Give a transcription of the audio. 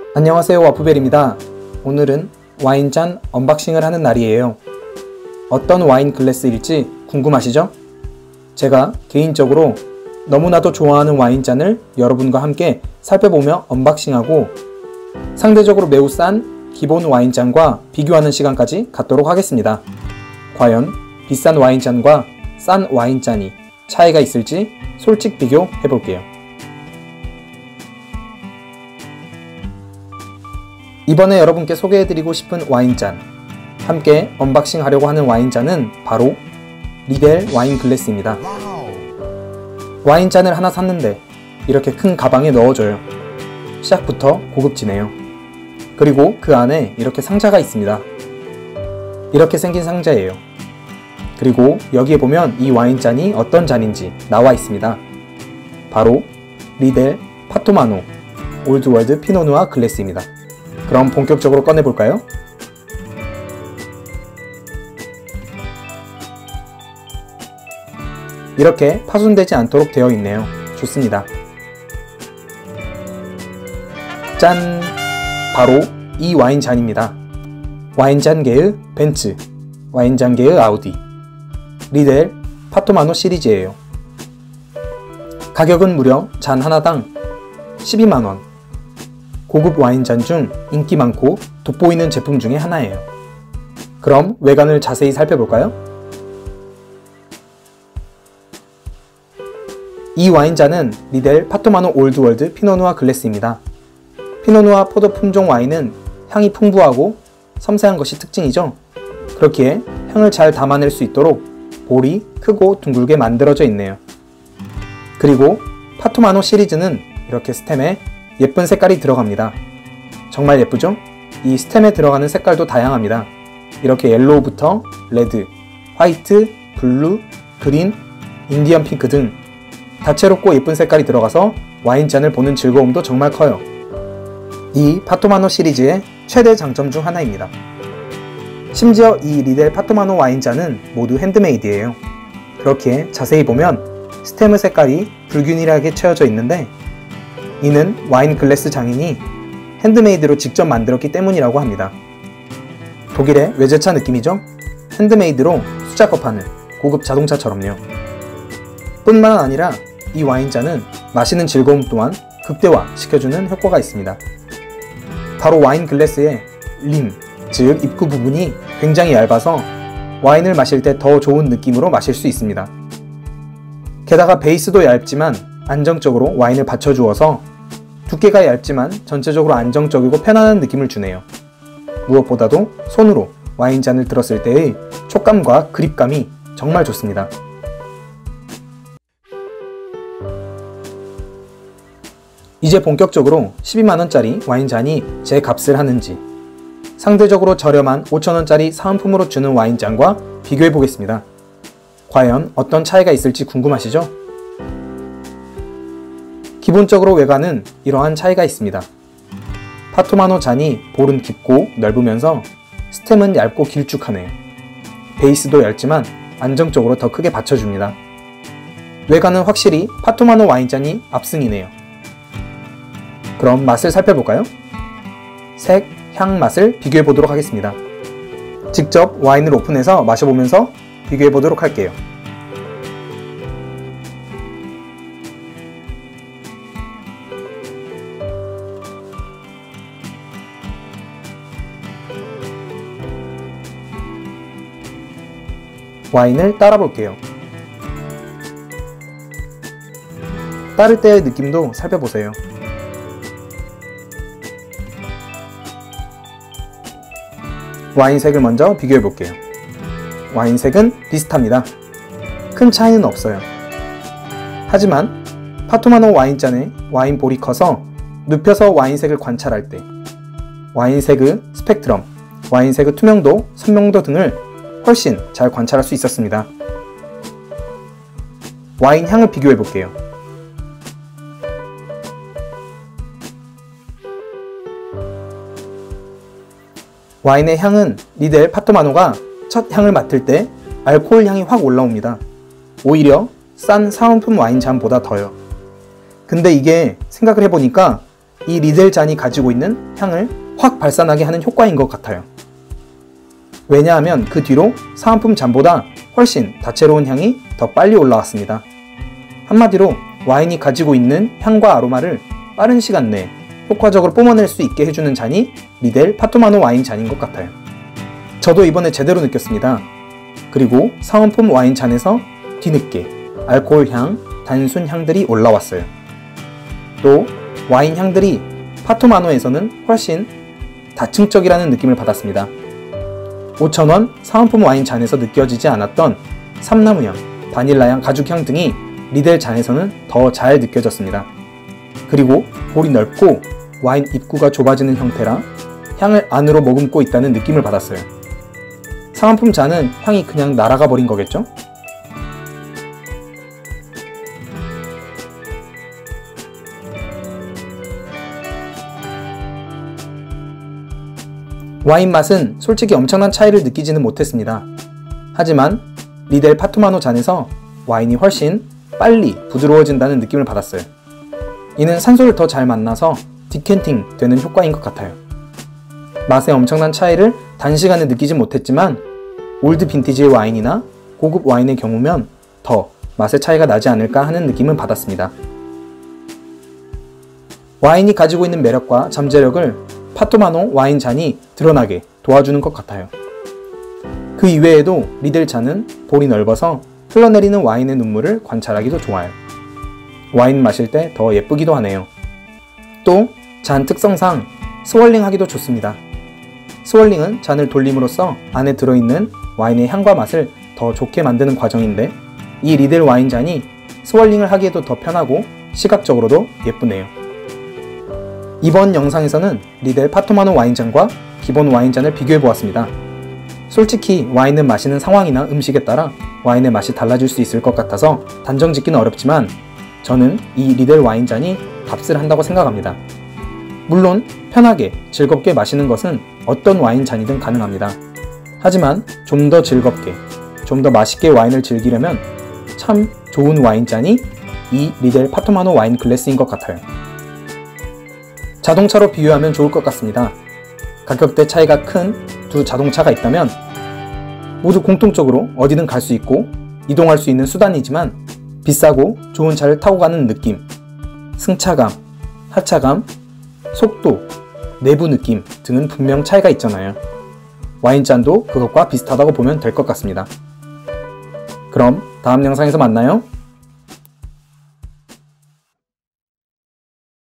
안녕하세요, 와프벨입니다. 오늘은 와인잔 언박싱을 하는 날이에요. 어떤 와인 글래스일지 궁금하시죠? 제가 개인적으로 너무나도 좋아하는 와인잔을 여러분과 함께 살펴보며 언박싱하고 상대적으로 매우 싼 기본 와인잔과 비교하는 시간까지 갖도록 하겠습니다. 과연 비싼 와인잔과 싼 와인잔이 차이가 있을지 솔직 비교해 볼게요. 이번에 여러분께 소개해드리고 싶은 와인잔, 함께 언박싱 하려고 하는 와인잔은 바로 리델 와인 글래스입니다. 와인잔을 하나 샀는데 이렇게 큰 가방에 넣어줘요. 시작부터 고급지네요. 그리고 그 안에 이렇게 상자가 있습니다. 이렇게 생긴 상자예요. 그리고 여기에 보면 이 와인잔이 어떤 잔인지 나와 있습니다. 바로 리델 파토마노 올드월드 피노누아 글래스입니다. 그럼 본격적으로 꺼내볼까요? 이렇게 파손되지 않도록 되어 있네요. 좋습니다. 짠! 바로 이 와인잔입니다. 와인잔계의 벤츠, 와인잔계의 아우디, 리델 파토마노 시리즈예요. 가격은 무려 잔 하나당 12만원. 고급 와인잔 중 인기 많고 돋보이는 제품 중에 하나예요. 그럼 외관을 자세히 살펴볼까요? 이 와인잔은 리델 파토마노 올드월드 피노누아 글래스입니다. 피노누아 포도 품종 와인은 향이 풍부하고 섬세한 것이 특징이죠. 그렇기에 향을 잘 담아낼 수 있도록 볼이 크고 둥글게 만들어져 있네요. 그리고 파토마노 시리즈는 이렇게 스템에 예쁜 색깔이 들어갑니다. 정말 예쁘죠? 이 스템에 들어가는 색깔도 다양합니다. 이렇게 옐로우부터 레드, 화이트, 블루, 그린, 인디언 핑크 등 다채롭고 예쁜 색깔이 들어가서 와인잔을 보는 즐거움도 정말 커요. 이 파토마노 시리즈의 최대 장점 중 하나입니다. 심지어 이 리델 파토마노 와인잔은 모두 핸드메이드예요. 그렇기에 자세히 보면 스템의 색깔이 불균일하게 채워져 있는데 이는 와인 글래스 장인이 핸드메이드로 직접 만들었기 때문이라고 합니다. 독일의 외제차 느낌이죠? 핸드메이드로 수작업하는 고급 자동차처럼요. 뿐만 아니라 이 와인잔은 마시는 즐거움 또한 극대화시켜주는 효과가 있습니다. 바로 와인 글래스의 림, 즉 입구 부분이 굉장히 얇아서 와인을 마실 때 더 좋은 느낌으로 마실 수 있습니다. 게다가 베이스도 얇지만 안정적으로 와인을 받쳐주어서 두께가 얇지만 전체적으로 안정적이고 편안한 느낌을 주네요. 무엇보다도 손으로 와인잔을 들었을 때의 촉감과 그립감이 정말 좋습니다. 이제 본격적으로 12만원짜리 와인잔이 제 값을 하는지 상대적으로 저렴한 5천원짜리 사은품으로 주는 와인잔과 비교해 보겠습니다. 과연 어떤 차이가 있을지 궁금하시죠? 기본적으로 외관은 이러한 차이가 있습니다. 파토마노 잔이 볼은 깊고 넓으면서 스템은 얇고 길쭉하네요. 베이스도 얇지만 안정적으로 더 크게 받쳐줍니다. 외관은 확실히 파토마노 와인잔이 압승이네요. 그럼 맛을 살펴볼까요? 색, 향, 맛을 비교해 보도록 하겠습니다. 직접 와인을 오픈해서 마셔보면서 비교해 보도록 할게요. 와인을 따라 볼게요. 따를 때의 느낌도 살펴보세요. 와인색을 먼저 비교해 볼게요. 와인색은 비슷합니다. 큰 차이는 없어요. 하지만 파토마노 와인잔의 와인볼이 커서 눕혀서 와인색을 관찰할 때 와인색의 스펙트럼, 와인색의 투명도, 선명도 등을 훨씬 잘 관찰할 수 있었습니다. 와인 향을 비교해 볼게요. 와인의 향은 리델 파토마노가 첫 향을 맡을 때 알코올 향이 확 올라옵니다. 오히려 싼 사은품 와인잔보다 더요. 근데 이게 생각을 해보니까 이 리델 잔이 가지고 있는 향을 확 발산하게 하는 효과인 것 같아요. 왜냐하면 그 뒤로 사은품 잔보다 훨씬 다채로운 향이 더 빨리 올라왔습니다. 한마디로 와인이 가지고 있는 향과 아로마를 빠른 시간 내에 효과적으로 뿜어낼 수 있게 해주는 잔이 리델 파토마노 와인 잔인 것 같아요. 저도 이번에 제대로 느꼈습니다. 그리고 사은품 와인 잔에서 뒤늦게 알코올 향, 단순 향들이 올라왔어요. 또 와인 향들이 파토마노에서는 훨씬 다층적이라는 느낌을 받았습니다. 5,000원 사은품 와인 잔에서 느껴지지 않았던 삼나무향, 바닐라향, 가죽향 등이 리델 잔에서는 더 잘 느껴졌습니다. 그리고 볼이 넓고 와인 입구가 좁아지는 형태라 향을 안으로 머금고 있다는 느낌을 받았어요. 사은품 잔은 향이 그냥 날아가 버린 거겠죠? 와인 맛은 솔직히 엄청난 차이를 느끼지는 못했습니다. 하지만 리델 파토마노 잔에서 와인이 훨씬 빨리 부드러워진다는 느낌을 받았어요. 이는 산소를 더 잘 만나서 디캔팅 되는 효과인 것 같아요. 맛의 엄청난 차이를 단시간에 느끼진 못했지만 올드 빈티지의 와인이나 고급 와인의 경우면 더 맛의 차이가 나지 않을까 하는 느낌은 받았습니다. 와인이 가지고 있는 매력과 잠재력을 파토마노 와인 잔이 드러나게 도와주는 것 같아요. 그 이외에도 리델 잔은 볼이 넓어서 흘러내리는 와인의 눈물을 관찰하기도 좋아요. 와인 마실 때 더 예쁘기도 하네요. 또 잔 특성상 스월링 하기도 좋습니다. 스월링은 잔을 돌림으로써 안에 들어있는 와인의 향과 맛을 더 좋게 만드는 과정인데 이 리델 와인 잔이 스월링을 하기에도 더 편하고 시각적으로도 예쁘네요. 이번 영상에서는 리델 파토마노 와인잔과 기본 와인잔을 비교해보았습니다. 솔직히 와인을 마시는 상황이나 음식에 따라 와인의 맛이 달라질 수 있을 것 같아서 단정 짓기는 어렵지만 저는 이 리델 와인잔이 값을 한다고 생각합니다. 물론 편하게 즐겁게 마시는 것은 어떤 와인잔이든 가능합니다. 하지만 좀 더 즐겁게, 좀 더 맛있게 와인을 즐기려면 참 좋은 와인잔이 이 리델 파토마노 와인 글래스인 것 같아요. 자동차로 비유하면 좋을 것 같습니다. 가격대 차이가 큰 두 자동차가 있다면 모두 공통적으로 어디든 갈 수 있고 이동할 수 있는 수단이지만 비싸고 좋은 차를 타고 가는 느낌, 승차감, 하차감, 속도, 내부 느낌 등은 분명 차이가 있잖아요. 와인잔도 그것과 비슷하다고 보면 될 것 같습니다. 그럼 다음 영상에서 만나요.